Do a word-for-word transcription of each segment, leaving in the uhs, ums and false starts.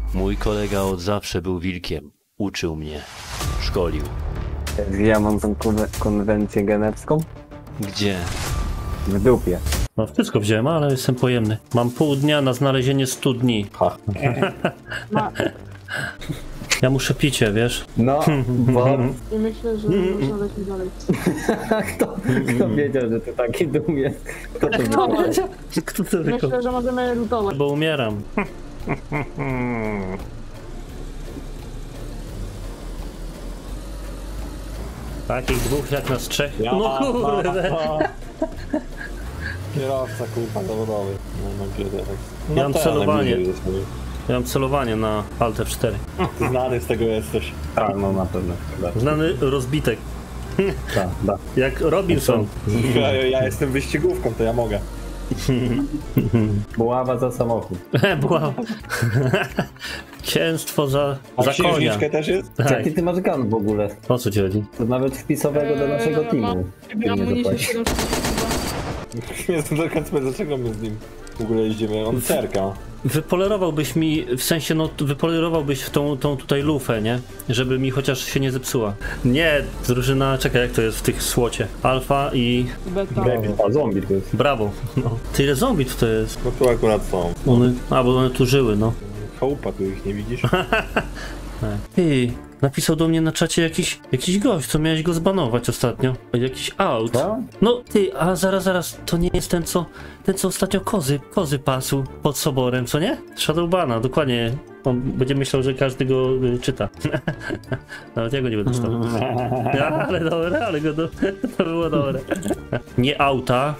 Mój kolega od zawsze był wilkiem. Uczył mnie. Szkolił. Ja mam tą konwe- konwencję genewską? Gdzie? W dupie. No wszystko wziąłem, ale jestem pojemny. Mam pół dnia na znalezienie studni. Ha. Ja muszę picie, wiesz? No, bo... I myślę, że można lecieć dalej. kto, kto wiedział, że ty taki dum jest? Kto to No, wiedział? Kto to myślę, że możemy lutować. Bo umieram. Takich dwóch jak nas trzech. Ja, No kurde. Kierowca kurwa zawodowy. No, no, kiedy, no, Ja mam ten, celowanie. najbliżej jest, mówię. Ja mam celowanie na Alt F cztery. Znany z tego jesteś. Tak, no na pewno. Da, Znany rozbitek. da, da. Jak Robinson. Ja, ja jestem wyścigówką, to ja mogę. Buława za samochód. Była. Księstwo za, A za konia. księżniczkę też jest? Tak. Jaki ty masz gun w ogóle? O co ci chodzi? To nawet wpisowego do naszego Eee, teamu. mam- Ty nie amunicję zapłacisz. siedemset. Nie jestem do końca, dlaczego my z nim w ogóle jeździmy? On cerka. Wypolerowałbyś mi, w sensie no wypolerowałbyś w tą, tą tutaj lufę, nie? Żeby mi chociaż się nie zepsuła. Nie, drużyna, czekaj jak to jest w tych słocie. Alfa i Beta. A zombie to jest. brawo. No. Tyle zombie to jest. No tu akurat są. One, a bo one tu żyły, no. Chałupa, tu ich nie widzisz? Ty, napisał do mnie na czacie jakiś, jakiś gość, co miałeś go zbanować ostatnio. Jakiś aut. Co? No ty, a zaraz, zaraz, to nie jest ten co, ten co ostatnio kozy, kozy pasł pod soborem, co nie? Shadowbana, dokładnie. On będzie myślał, że każdy go y, czyta. Nawet ja go nie będę czytał. Ja, ale dobre, ale go do... to było dobre. Nie auta.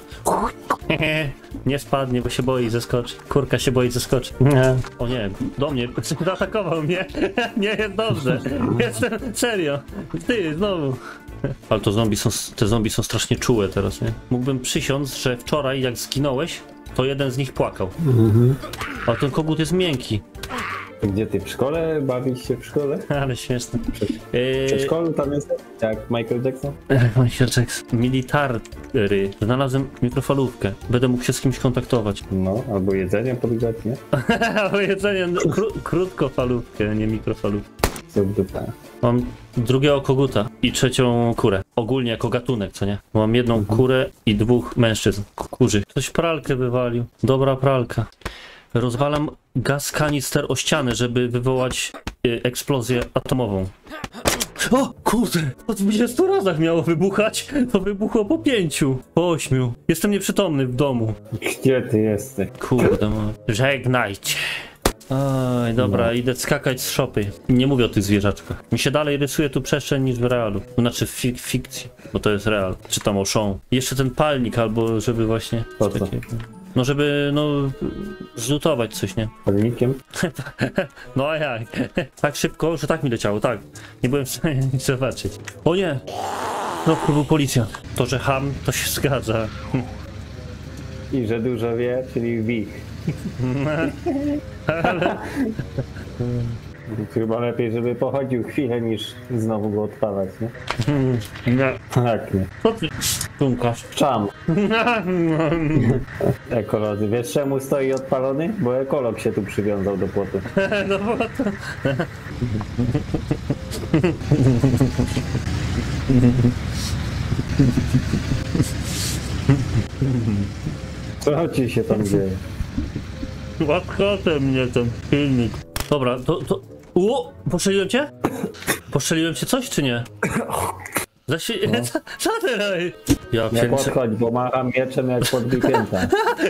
Nie spadnie, bo się boi zeskoczy. Kurka się boi zeskoczy. O nie, do mnie. Zaatakował mnie. Nie jest dobrze. Jestem serio. Ty, znowu. Ale to zombie są, te zombie są strasznie czułe teraz, nie? Mógłbym przysiąc, że wczoraj jak zginąłeś, to jeden z nich płakał. Mhm. A ten kogut jest miękki. Gdzie ty w szkole? Bawisz się w szkole? Ale śmieszne. W Yy, przedszkolu tam jest jak Michael Jackson? Michael Jackson. Military. Znalazłem mikrofalówkę. Będę mógł się z kimś kontaktować. No, albo jedzenie podgrzać, nie? O jedzenie, no, kró krótkofalówkę, nie mikrofalówkę. Co w dupę. Mam drugiego koguta i trzecią kurę. Ogólnie jako gatunek, co nie? Mam jedną kurę i dwóch mężczyzn. Kurzy. Ktoś pralkę wywalił. Dobra pralka. Rozwalam gaz kanister o ścianę, żeby wywołać y, eksplozję atomową. O kurde! Po dwudziestu razach miało wybuchać. To wybuchło po pięciu, po ośmiu. Jestem nieprzytomny w domu. Gdzie ty jesteś? Kurde, mo- żegnajcie. Oj, dobra, No. idę skakać z szopy. Nie mówię o tych zwierzaczkach. Mi się dalej rysuje tu przestrzeń niż w realu. Znaczy w fik fikcji, bo to jest real. Czy tam o show. Jeszcze ten palnik, albo żeby właśnie... Po co? No żeby, no... zlutować coś, nie? Palnikiem? No a jak? Tak szybko, że tak mi leciało, tak. Nie byłem w stanie nic zobaczyć. O nie! No, to był policjant. To, że ham, to się zgadza. I że dużo wie, czyli wich. Chyba lepiej, żeby pochodził chwilę, niż znowu go odpalać, nie? Nie. Tak, nie. Co ty, Łukasz? Czam. Ekolodzy. Wiesz czemu stoi odpalony? Bo ekolog się tu przywiązał do płotu. No bo to... Co ci się tam dzieje? Łapkotę mnie ten filmik. Dobra, to... to... O! Postrzeliłem cię? Postrzeliłem cię coś, czy nie? Zaś... No. Co, co ty robisz? Ja Nie pierniczę- podchodź, bo macham mieczem jak podbipięta.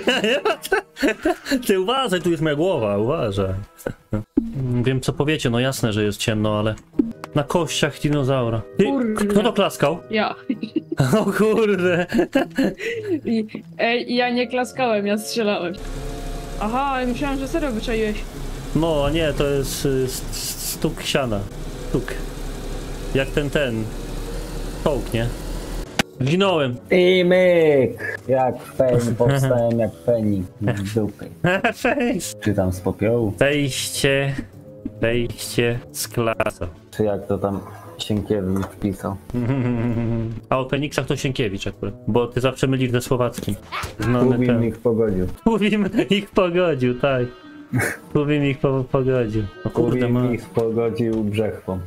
Ty uważaj, tu jest moja głowa, uważaj. Wiem co powiecie, no jasne, że jest ciemno, ale... Na kościach dinozaura. Ty, Kurde. kto to klaskał? Ja. O kurde. I, ej, ja nie klaskałem, ja strzelałem. Aha, myślałem, że serio wyczaiłeś. No, a nie, to jest y, st- stuk siana. Stuk. Jak ten, ten. Tołk, nie? Zginąłem. I myk! Jak fen, powstałem jak fenik z dupy. Face. Czy tam z popiołu? Wejście. Wejście z klasą. Czy jak to tam Sienkiewicz pisał? A o Feniksach to Sienkiewicz akurat. Bo ty zawsze mylisz ze słowackim. Znany Kubin ten. ich pogodził. Mówimy ich pogodził, tak. Kubi mi ich po, pogodził. O kurde, ma... ich pogodził brzechwą.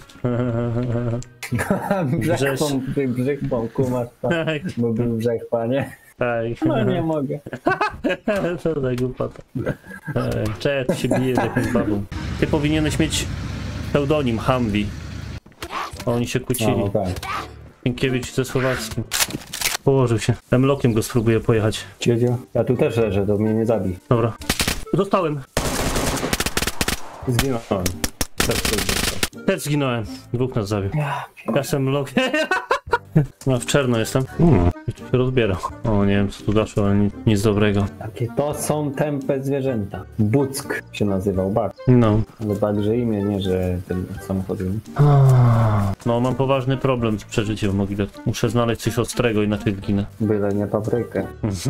Brzechwą, ty brzechwą, kumasz to. Tak, Bo był brzechwa, nie? tak. No nie mogę. Co za głupota. Cześć, ty się bije z jakąś babą. Ty powinieneś mieć pseudonim Humvee. Oni się kłócili. No, tak. Piękiewicz ze Słowackim. Położył się. Emlokiem go spróbuję pojechać. Ciedzio? Ja tu też leżę, to mnie nie zabij. Dobra. Dostałem. Zginąłem. Też coś dostał. Też zginąłem. Dwóch nas zabił. Ja jestem lokiem. No, w czerno jestem. Hmm. Jeszcze się rozbierał. O, nie wiem co tu doszło, ale nic, nic dobrego. Jakie to są tępe zwierzęta. Buck się nazywał, Bak. No. Ale także imię, nie, że ten samochód. No, mam poważny problem z przeżyciem w mogile. Muszę znaleźć coś ostrego, inaczej zginę. Byle nie paprykę.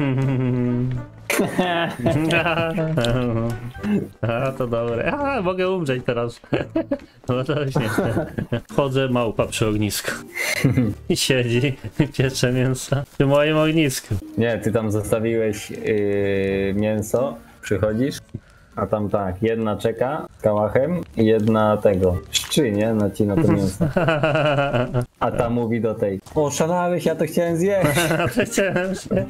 A, to dobre. A, mogę umrzeć teraz. No to już nie. Wchodzę, małpa przy ognisku. I siedzi, piecze mięsa przy moim ognisku. Nie, ty tam zostawiłeś yy, mięso, przychodzisz, a tam tak, jedna czeka z kałachem i jedna tego, szczy, nie? Nacina to mięso. A ta mówi do tej, o szalałeś, ja to chciałem zjeść. Chciałem się.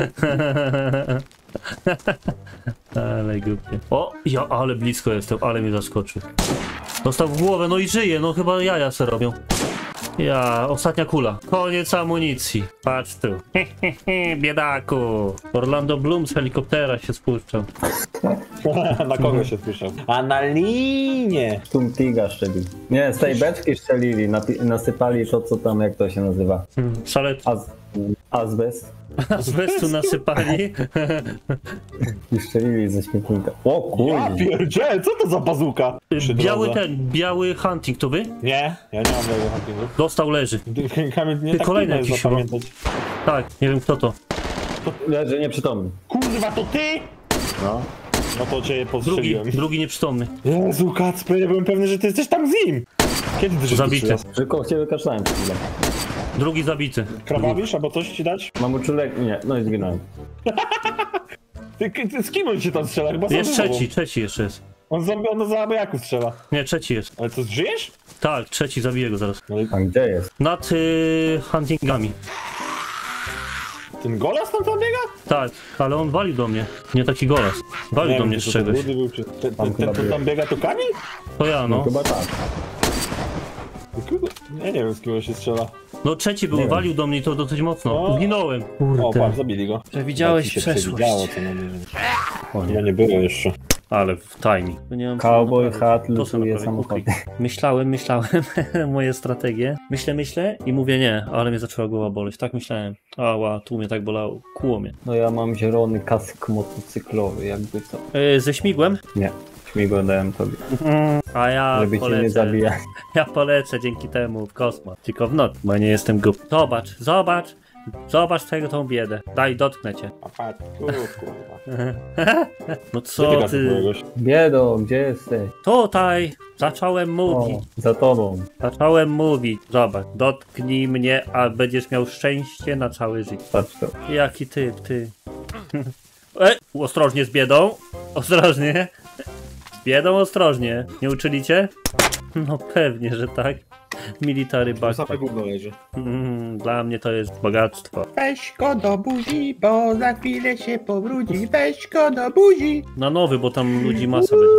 Ale głupie. O, ja, ale blisko jestem, ale mnie zaskoczył. Dostał w głowę, no i żyje, no chyba jaja se robią. Ja, ostatnia kula. Koniec amunicji. Patrz tu. Biedaku. Orlando Bloom z helikoptera się spuszczał. Na kogo się słyszał? A na linie! Tumtiga szczelił. Nie, z tej beczki szczelili, napi- nasypali to, co tam, jak to się nazywa. Szalet. Az- azbest. Azbestu nasypali. I szczelili ze śmietnika. O Ja kurde. pierdziel, co to za bazuka? Przy Biały drodze. ten, biały hunting, to wy? Nie, ja nie mam białego huntingu. Dostał, leży. Kamil, nie Ty, tak kolejny trudno jest jakiś zapamiętać. Tak, nie wiem kto to. Leży nieprzytomny. Kurwa, to ty? No. No to cię Drugi, postrzeliłem. drugi nieprzytomny. Jezu, Kacper, ja byłem pewny, że ty jesteś tam z nim. Kiedy ty żeś Zabity. tu przyjazd? Tylko cię wykaszlałem przed chwilą. Drugi zabity. Krawawisz albo coś ci dać? Mam uczulek? Nie, no i zginąłem. Ty, ty, z kim on się tam strzela? Chyba Jest sam ze sobą. trzeci, trzeci jeszcze jest. On za, on za abajaków strzela. Nie, trzeci jest. Ale co, żyjesz? Tak, trzeci, zabiję go zaraz. No i A gdzie jest? Nad y, huntingami. ten golas tam tam biega? Tak, ale on walił do mnie. Nie taki golas. Walił do wiem, mnie czy z to czegoś. Rudy był, czy... Ten, Tam ten, chyba ten, ten był. tam biega to Kamil? To ja, No no. chyba tak. Kurde, Ja nie wiem, z kim on się strzela. No trzeci był, Nie wiem. walił do mnie to dosyć mocno. O. Zginąłem. O, patrz, zabili go. Przewidziałeś Tak ci się przeszłość. przewidziało, co na mnie. O Ja nie. nie było jeszcze. Ale w timing. To nie mam co Cowboy naprawić. hat To sobie lutuje naprawię. samochody. Ukryj. Myślałem, myślałem, moje strategie. Myślę, myślę i mówię nie, ale mnie zaczęła głowa boleć. Tak myślałem. Ała, tu mnie tak bolało. Kłuło mnie. No ja mam zielony kask motocyklowy, jakby co. Yy, ze śmigłem? Nie, śmigło dałem tobie, A ja żeby cię nie polecę. zabijać. Ja polecę dzięki temu w kosmos. Tylko w noc, bo nie jestem głupi. Zobacz, zobacz. Zobacz tego tą biedę. Daj, dotknę cię. A patrz, kurwa. No Gdzie co ty ty? kogoś? Biedo, gdzie jesteś? Tutaj! Zacząłem O, mówić. za tobą. Zacząłem mówić. Zobacz, dotknij mnie, a będziesz miał szczęście na całe życie. Patrz to. Jaki typ, ty. Ej, ostrożnie z biedą. Ostrożnie. Z biedą ostrożnie. Nie uczyli cię? No pewnie, że tak. Military backpack. gówno leży. Mm, dla mnie to jest bogactwo. Weź go do buzi, bo za chwilę się pobrudzi. Weź go do buzi. Na nowy, bo tam ludzi masa będzie.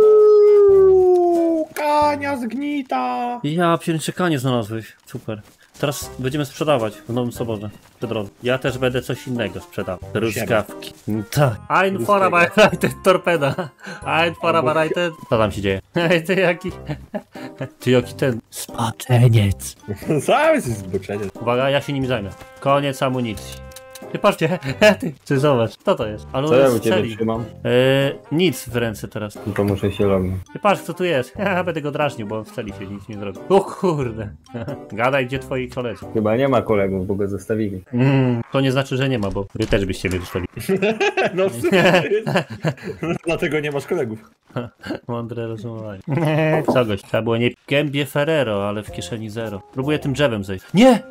Uuu, Kania zgnita. Ja pierniczekanie znalazłeś. Super. Teraz będziemy sprzedawać w Nowym Soborze. Przy drodze. Ja też będę coś innego sprzedawał. Truskawki. Tak. Ein vorbereitet torpeda. Ein vorbereitet. Co tam się dzieje? Ej, ty jaki... Ty jaki ten... Spaczeniec. Sam jesteś zboczenie. Uwaga, ja się nim zajmę. Koniec amunicji. Ty patrzcie, ty, ty zobacz, co to jest? Ale Co on ja jest u w ciebie celi. trzymam? Eee, nic w ręce teraz. No to muszę się lognąć. Ty patrz, co tu jest. Ja będę go drażnił, bo on w celi się nic nie zrobi. O kurde. Gadaj, gdzie twoi koledzy. Chyba nie ma kolegów, bo go zostawili. Mm, to nie znaczy, że nie ma, bo wy też byście mnie zostawili. No w sumie. Dlatego nie masz kolegów. Mądre rozumowanie. Czegoś. Trzeba było nie w gębie Ferrero, ale w kieszeni zero. Próbuję tym drzewem zejść. Nie! Uff.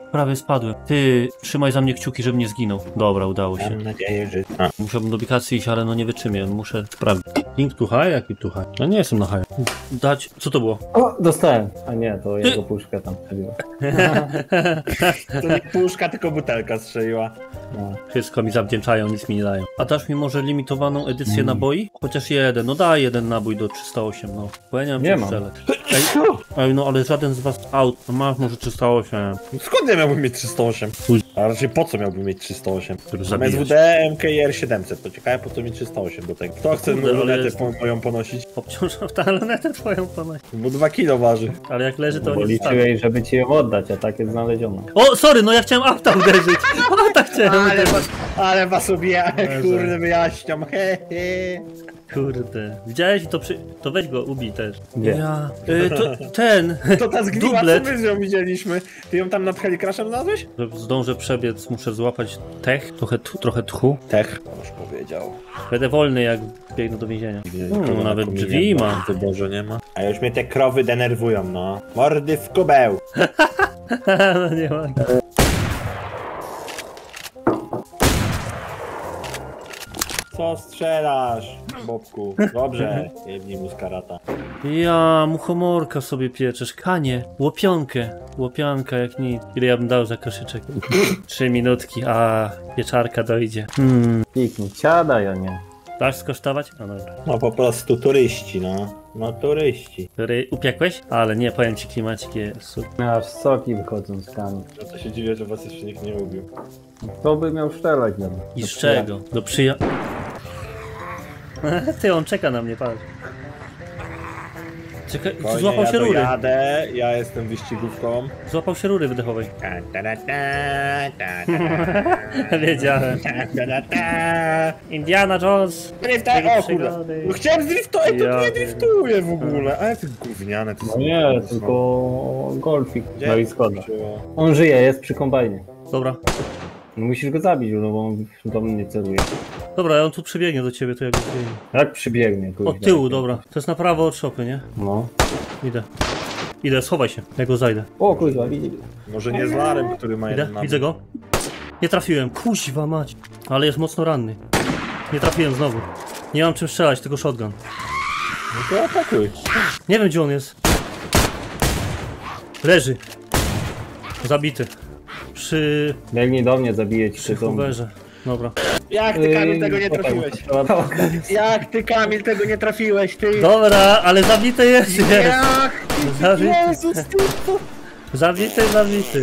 prawie spadłem. Ty, trzymaj za mnie kciuki, żebym nie zginął. Dobra, udało się. Mam nadzieję, że... A, Musiałbym do ubikacji iść, ale no nie wytrzymię, muszę sprawdzić. King tu high? Jaki tu high? Ja nie jestem na high. Dać, co to było? O, dostałem. A nie, to jego puszka tam strzeliła. to nie puszka, tylko butelka strzeliła. No. Wszystko mi zawdzięczają, nic mi nie dają. A dasz mi może limitowaną edycję naboi? Chociaż jeden, no daj jeden nabój do trzysta osiem, no. Bo ja nie mam Nie czym mam. strzelać. Ej, ej, no ale żaden z was aut, no masz może trzysta osiem. Skąd ja miałbym mieć trzysta osiem? A raczej po co miałbym mieć trzysta osiem? Który Mam zabijać. S W D M K R siedemset, to ciekawe po co mi trzysta osiem do tego. Kto chce Kurde, ale lunetę jest- po, moją ponosić? Obciążam tę lunetę twoją ponad. Bo dwa kilo waży. Ale jak leży, to Bo nie wstawi. liczyłeś, żeby ci ją oddać, a tak jest znalezione. O, sorry, no ja chciałem auta uderzyć. Auta chciałem Ale uderzyć. was, ale was obija, Boże. kurde, wyjaśniam, he, he. Kurde. Widziałeś? To, przy... to weź go, ubij też. Gdzie? Ja... Y, to, ten... To ta zgniła, co Dublet. my z nią widzieliśmy. Ty ją tam nad Helicrashem znalazłeś? Że zdążę przebiec, muszę złapać tech, trochę, t- trochę tchu. Tech. Już powiedział. Będę wolny, jak biegnę do więzienia. Nikogo na nawet kominie drzwi nie ma. To Boże nie ma. A już mnie te krowy denerwują, no. Mordy w kubeł. No nie ma. Co strzelasz, Bobku? Dobrze, jebnij mu z karata. Ja, muchomorka sobie pieczesz. Kanie, łopionkę. Łopianka jak nic. Ile ja bym dał za koszyczek? Trzy minutki, a pieczarka dojdzie. Hmm. Piknij, siadaj, a nie. Dasz skosztować? No dobra. No po prostu turyści, no. No turyści. Który upiekłeś? Ale nie, powiem ci, klimacik jest super. Aż soki wychodzą z kami. No to się dziwię, że was jeszcze nikt nie lubił. Kto by miał strzelać do mnie? I Do z czego? Do przyja... Ty, on czeka na mnie, patrz. Czekaj, Spokojnie, złapał ja się rury. dojadę, ja jestem wyścigówką. Złapał się rury wydechowej. Ta, ta, ta, ta, ta, ta, Wiedziałem. ta, ta, ta, ta. Indiana Jones. Drifta, o kurde. No chciałem zdriftować, to Ja nie driftuję w ogóle. Ale ty gówniane, to No są- nie, tylko golfik. Gdzie No i to skoda. wróciło? On żyje, jest przy kombajnie. Dobra. No musisz go zabić, no bo on do mnie celuje. Dobra, on tu przybiegnie do ciebie, to ja go zdejmę. Jak przybiegnie, kuźwa. Od tyłu, dobra. To jest na prawo od szopy, nie? No. Idę. Idę, schowaj się, ja go zajdę. O kuźwa, widzi. Może nie z Larem, który ma Idę, jeden nabój. widzę go. Nie trafiłem, kuźwa mać. Ale jest mocno ranny. Nie trafiłem znowu. Nie mam czym strzelać, tylko shotgun. No to atakuj. Nie wiem, gdzie on jest. Leży. Zabity. Przy... Biegnij do mnie, zabiję ci przy przy zombie. Hooverze. Dobra. Jak ty, Kamil, Yy, tego nie potem trafiłeś? trzeba- Jak ty, Kamil, tego nie trafiłeś, ty? Dobra, ale zabity jest, jest. Jak? Zabity. Jezus, ty to... Zabity, zabity.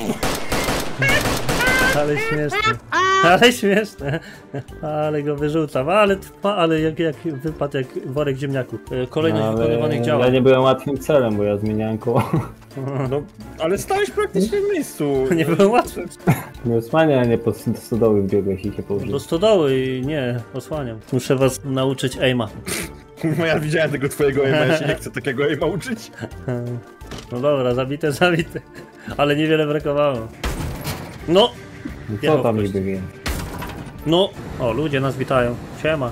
Ale śmieszne. Ale śmieszne. Ale go wyrzucam. Ale, ale jak, jak wypadł jak worek ziemniaków. E, Kolejność No, wykonywanych ale działań. ja nie byłem łatwym celem, bo ja zmieniałem koło. No, ale stałeś praktycznie w miejscu. Nie było łatwe. Nie osłania, a nie po stodoły wbiegłeś i się położyłeś. Do stodoły i nie, osłaniam. Muszę was nauczyć aima. Kurwa, ja widziałem tego twojego aima, ja się nie chcę takiego aima uczyć. No dobra, zabite, zabite. Ale niewiele brakowało. No! No jechał co tam ktoś. niby wiem? No! O, ludzie nas witają. Siema.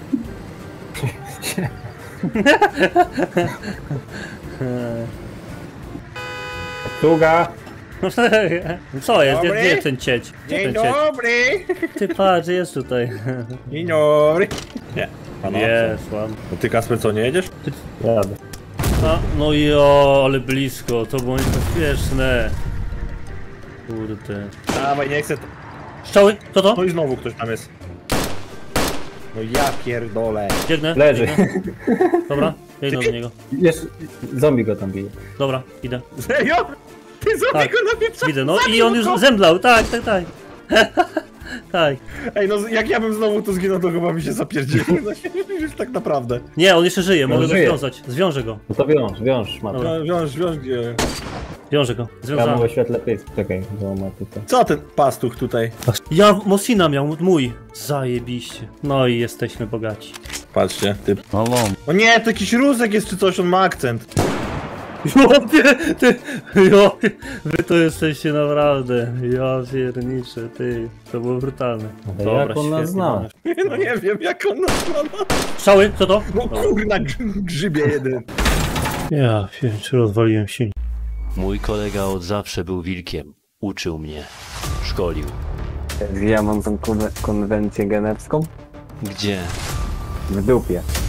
Sługa! Co jest? Gdzie, Dobry. gdzie jest ten cieć? Gdzie Dzień ten cieć? dobry! Ty patrz, jest tutaj. Dzień dobry! Nie, panowie. Jest, ładnie. No ty, Kasper, co, nie jedziesz? Jadę. A, no jo, ale blisko, to było niebezpieczne. Kurde. Dawaj, nie chcę... Strzały, co to? No i znowu ktoś tam jest. No ja pierdolę. Biegnę. Leży. Biegnę. Dobra, biegnę do niego. Jeszcze zombie go tam bije. Dobra, idę. Serio? Ty Tak. sobie go napieprza... Widzę, no i on już zemdlał, tak, tak, tak. Tak. Ej, no jak ja bym znowu tu zginął, to chyba mi się zapierdzielił. No już tak naprawdę. Nie, on jeszcze żyje, mogę go żyje. związać. Zwiążę go, No to wiąż, wiąż, ma. Dobra. No, wiąż, wiąż gdzie? wiążę go. Ja Związałem. mu oświetlę pysk. Czekaj, bo ma tutaj. Co ten pastuch tutaj? Ja Mosina miał, mój. Zajebiście. No i jesteśmy bogaci. Patrzcie, typ. No O nie, to jakiś rusek jest czy coś, on ma akcent. Jopie, ty, jopie, wy to jesteście naprawdę, ja pierniczę, ty, to było brutalne. Ale jak on nas świetnie, zna? mamy. No nie wiem, jak on nas ma. Strzały, co to? No kurna, grz- grzybie jeden. Ja pierniczę, rozwaliłem silnik. Mój kolega od zawsze był wilkiem. Uczył mnie. Szkolił. Ja mam tą konwe- konwencję genewską Gdzie? w dupie.